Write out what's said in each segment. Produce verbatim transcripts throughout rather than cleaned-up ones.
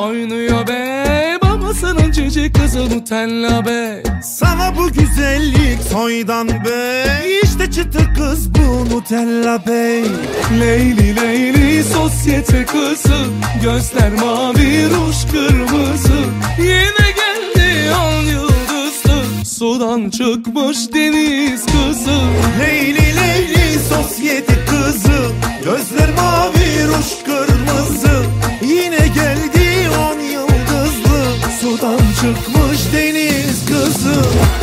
oynuyor be, babasının cici kızı Nutella be. Sana bu güzellik soydan be, işte çıtır kız bu Nutella bey. Leyli leyli sosyete kızı, gözler mavi ruj kırmızı. Yine geldi on yıldızlı, sudan çıkmış deniz kızı. Leyli leyli sosyete kızı, gözler mavi ruj kırmızı. Yine geldi on yıldızlı, sudan çıkmış deniz kızı.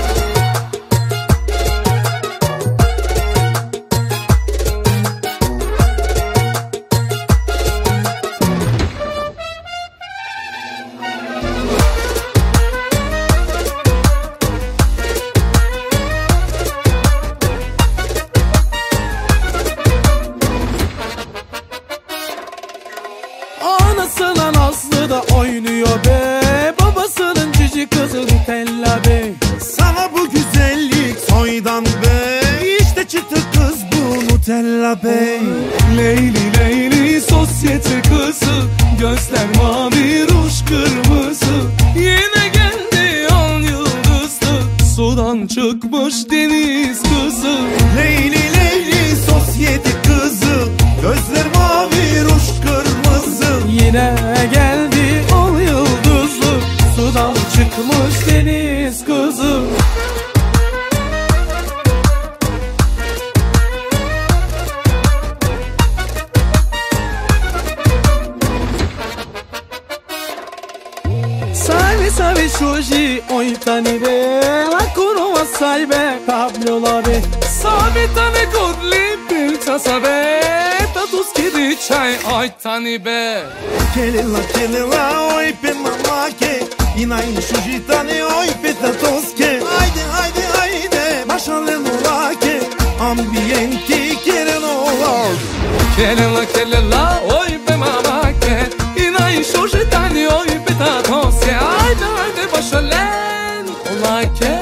Anasının Aslı da oynuyor be, babasının cici kızı Nutella bey. Sana bu güzellik soydan be, işte çıtır kız bu Nutella bey. Leyli leyli sosyete kızı, gözler mavi ruj kırmızı. Yine geldi on yıldızlı, sudan çıkmış deniz kızı. Leyli leyli sosyete kızı, gözler mavi ruj kırmızı. Yine geldi on yıldızlı, sudan çıkmış deniz kızı. Salve salve Shoji, oi tani be, la coroa sai be, Pablo la be. Salve tane godli pilça sa be, tatus kidi çay, oi tani be. Kelela kelela oi pe mamake, inai shujitane oi pe tatoske. Haydi haydi haydi başale nolake, ambienti keren olar. Kelela kelela oi pe mamake, inai shujitane oi pe tatoske. Haydi haydi başalen olake.